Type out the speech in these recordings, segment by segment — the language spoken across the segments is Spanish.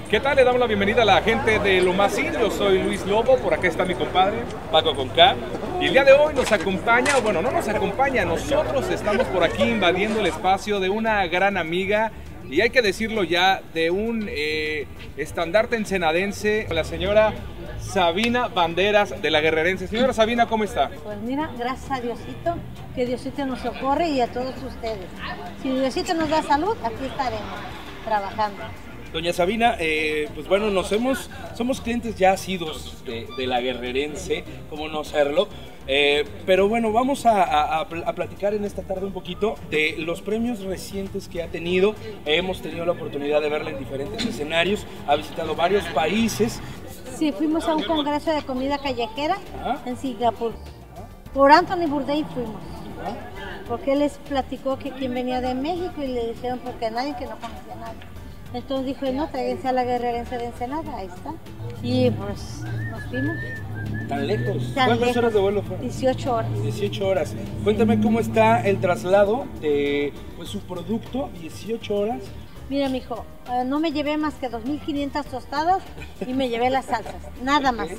¿Qué tal? Le damos la bienvenida a la gente de Lomacín. Yo soy Luis Lobo, por acá está mi compadre Paco con K. Y el día de hoy nos acompaña, bueno, no nos acompaña, nosotros estamos por aquí invadiendo el espacio de una gran amiga. Y hay que decirlo ya, de un estandarte ensenadense, la señora Sabina Banderas de la Guerrerense. Señora Sabina, ¿cómo está? Pues mira, gracias a Diosito, que Diosito nos socorre y a todos ustedes. Si Diosito nos da salud, aquí estaremos trabajando. Doña Sabina, pues bueno, somos clientes ya asiduos de la Guerrerense, cómo no serlo, pero bueno, vamos a platicar en esta tarde un poquito de los premios recientes que ha tenido. Hemos tenido la oportunidad de verla en diferentes escenarios, ha visitado varios países. Sí, fuimos a un congreso de comida callejera en Singapur. Por Anthony Bourdain fuimos, porque él les platicó que quien venía de México y le dijeron porque nadie que no conocía a nadie. Entonces dijo, no, tráiganse a la Guerrerense de Ensenada, ahí está. Y pues nos fuimos. ¿Tan lejos? Tan ¿Cuántas lejos. horas de vuelo fueron? 18 horas. 18 horas. Cuéntame cómo está el traslado de pues, su producto, 18 horas. Mira, mijo, no me llevé más que 2.500 tostadas y me llevé las salsas, nada más.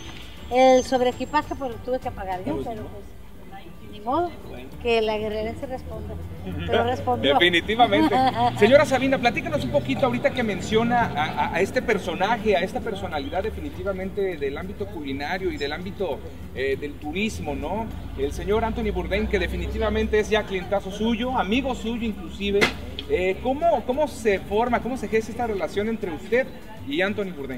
El sobreequipaje pues lo tuve que pagar yo, pero pues ni modo, que la Guerrerense responda. Pero respondió. Definitivamente. Señora Sabina, platícanos un poquito ahorita que menciona a este personaje, a esta personalidad definitivamente del ámbito culinario y del ámbito del turismo, ¿no? El señor Anthony Bourdain, que definitivamente es ya clientazo suyo, amigo suyo inclusive. ¿Cómo se forma, cómo se gesta esta relación entre usted y Anthony Bourdain?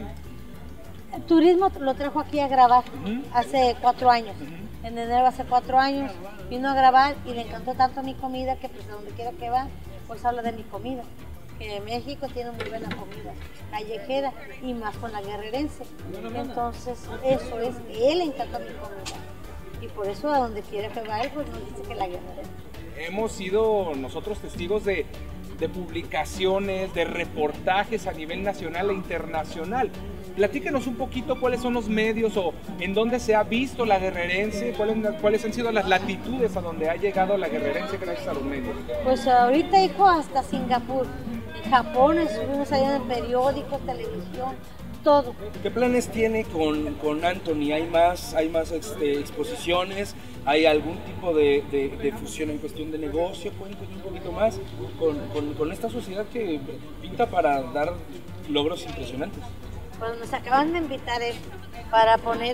El turismo lo trajo aquí a grabar hace 4 años. En enero hace 4 años vino a grabar y le encantó tanto mi comida que pues a donde quiera que va, pues habla de mi comida. Que México tiene muy buena comida callejera y más con la Guerrerense. Entonces eso es, él le encanta mi comida. Y por eso a donde quiera que va, pues nos dice que la Guerrerense. Hemos sido nosotros testigos de publicaciones, de reportajes a nivel nacional e internacional. Platíquenos un poquito cuáles son los medios o en dónde se ha visto la Guerrerense, cuáles han sido las latitudes a donde ha llegado la Guerrerense gracias a los medios. Pues ahorita, hijo, hasta Singapur, en Japón, estuvimos allá en periódicos, televisión, todo. ¿Qué planes tiene con Anthony? ¿Hay más exposiciones? ¿Hay algún tipo de fusión en cuestión de negocio? Cuéntame un poquito más con esta sociedad que pinta para dar logros impresionantes. Pues nos acaban de invitar para poner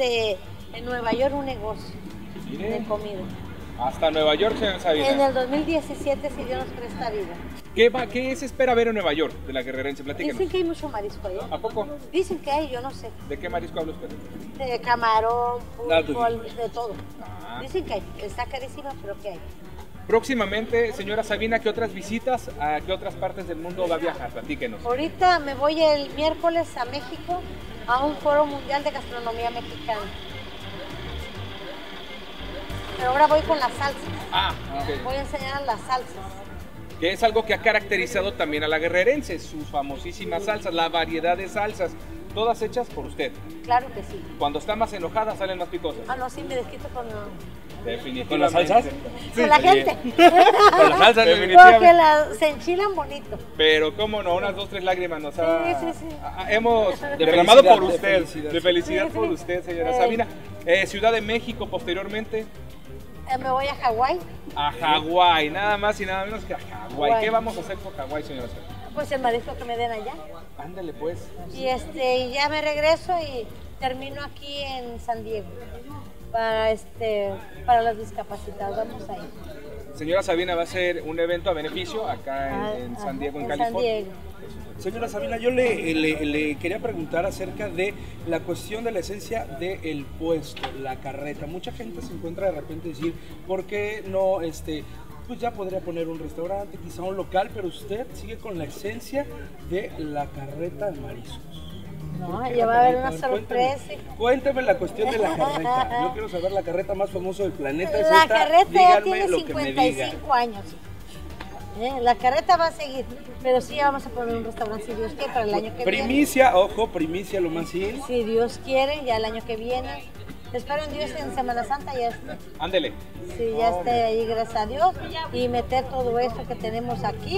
en Nueva York un negocio de comida. Hasta Nueva York, señora Sabina. En el 2017, si Dios nos presta vida. ¿Qué se espera ver en Nueva York de la Guerrerense? Platíquenos. Dicen que hay mucho marisco allá. ¿A poco? Dicen que hay, yo no sé. ¿De qué marisco habla usted? De camarón, pulpo, de todo. Dicen que hay. Está carísima, pero que hay. Próximamente, señora Sabina, ¿qué otras visitas a qué otras partes del mundo va a viajar? Platíquenos. Ahorita me voy el miércoles a México a un foro mundial de gastronomía mexicana. Pero ahora voy con las salsas. Okay. Voy a enseñar las salsas. Que es algo que ha caracterizado también a la Guerrerense, sus famosísimas salsas, la variedad de salsas, todas hechas por usted. Claro que sí. Cuando está más enojada salen más picosas. No, sí, me desquito con... Definitivamente. ¿Con las salsas? Con la gente. Con las salsas, definitivamente. Se enchilan bonito. Pero cómo no, unas 2, 3 lágrimas nos ha... Sí. Hemos derramado por usted, de felicidad por usted, señora Sabina. Ciudad de México posteriormente. Me voy a Hawái. A Hawái, nada más y nada menos que a Hawái. ¿Qué vamos a hacer por Hawái, señora Sabina? Pues el marisco que me den allá. Ándale pues. Y ya me regreso y termino aquí en San Diego para los discapacitados. Vamos a ir. Señora Sabina, va a ser un evento a beneficio acá en San Diego, en California. San Diego. Señora Sabina, yo le quería preguntar acerca de la cuestión de la esencia del puesto, la carreta. Mucha gente se encuentra de repente decir, ¿por qué no pues ya podría poner un restaurante, quizá un local, pero usted sigue con la esencia de la carreta de mariscos? No, ya va a haber una sorpresa. Cuénteme la cuestión de la carreta. Yo quiero saber la carreta más famosa del planeta. La carreta ya tiene lo que me diga. 55 años. La carreta va a seguir, pero sí vamos a poner un restaurante, si Dios quiere, para el año que viene. Primicia, ojo, primicia Lomacín. Si Dios quiere, ya el año que viene. Espero en Dios en Semana Santa ya esté. Ándele. Sí, ya esté ahí, gracias a Dios. Y meter todo esto que tenemos aquí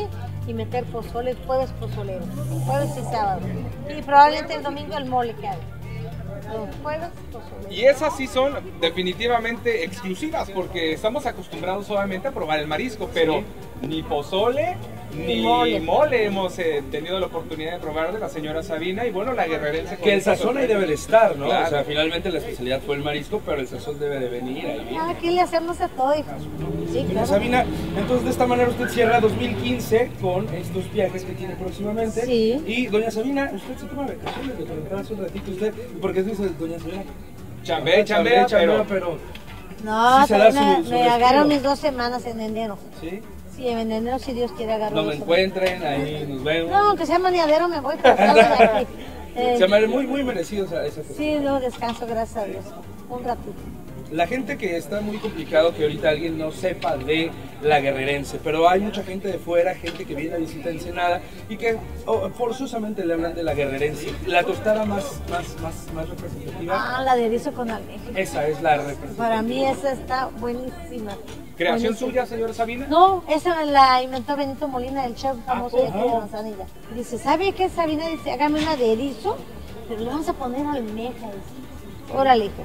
y meter pozole, jueves pozolero, jueves y sábado. Y probablemente el domingo el mole que haga. Los jueves pozolero. Y esas sí son definitivamente exclusivas porque estamos acostumbrados solamente a probar el marisco, pero ni pozole ni mole hemos tenido la oportunidad de probar de la señora Sabina y bueno, la guerrerense. Que el sazón ahí debe de estar, ¿no? Claro. O sea, finalmente la especialidad fue el marisco, pero el sazón debe de venir ahí. Aquí le hacemos a todo, hija. Sí, Doña claro. Sabina, entonces de esta manera usted cierra 2015 con estos viajes que tiene próximamente. Sí. Y doña Sabina, usted se toma vacaciones, le comentaba hace un ratito usted, porque dice doña Sabina. Chambea, pero No, sí se da me su agarro respiro. mis 2 semanas en enero. ¿Sí? Sí, en enero, si Dios quiere, agarro No me 2 semanas. encuentren, ahí nos vemos. No, aunque sea maniadero, me voy, pero salgo de aquí. Se me muy, muy merecido esa cosa. Sí, no, descanso, gracias a Dios. Un ratito. La gente que está muy complicado que ahorita alguien no sepa de la guerrerense, pero hay mucha gente de fuera, gente que viene a visitar Ensenada y que forzosamente le hablan de la guerrerense. La tostada más representativa, Ah, la de erizo con almeja. esa es la representativa. Para mí esa está buenísima. ¿Creación Buenísima. suya, señora Sabina? No, esa la inventó Benito Molina, el chef famoso de aquí de ¿cómo? Manzanilla. Dice, ¿sabe qué, Sabina? Dice, hágame una de erizo, pero le vamos a poner almeja. Dice. Órale, hija.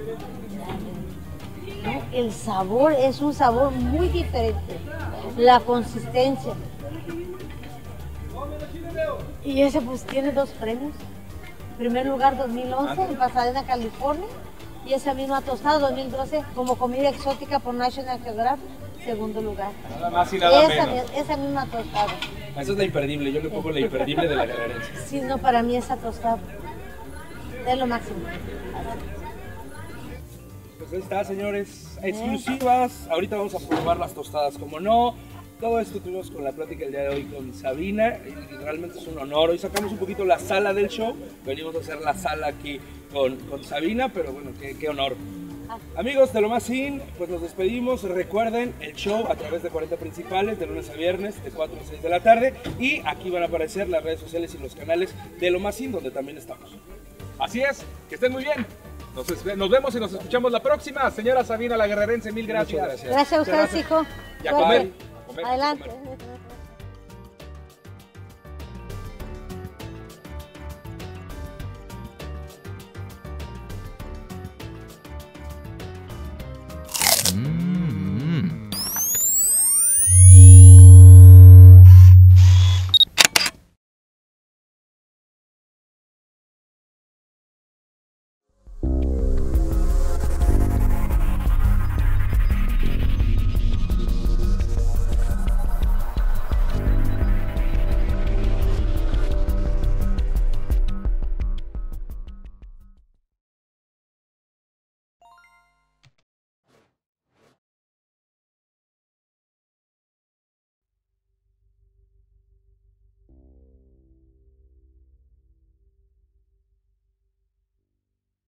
No, el sabor es un sabor muy diferente. La consistencia. Y ese pues tiene 2 premios. Primer lugar 2011 en Pasadena, California. Y esa misma tostada 2012 como comida exótica por National Geographic. Segundo lugar. Nada más y nada menos. Esa misma tostada. Esa es la imperdible, yo le pongo la imperdible de la guerrerense. Sí, no, para mí esa tostada es lo máximo. Pues ahí está, señores, exclusivas. Ahorita vamos a probar las tostadas, como no. Todo esto tuvimos con la plática el día de hoy con Sabina y realmente es un honor. Hoy sacamos un poquito la sala del show. Venimos a hacer la sala aquí con Sabina, pero bueno, qué honor. Amigos de Lo Más In, pues nos despedimos. Recuerden el show a través de 40 principales de lunes a viernes de 4 a 6 de la tarde. Y aquí van a aparecer las redes sociales y los canales de Lo Más In, donde también estamos. Así es, que estén muy bien. Nos vemos y nos escuchamos la próxima. Señora Sabina, la guerrerense, mil gracias. Muchas gracias. Gracias a ustedes, hijo. Y a comer. Adelante.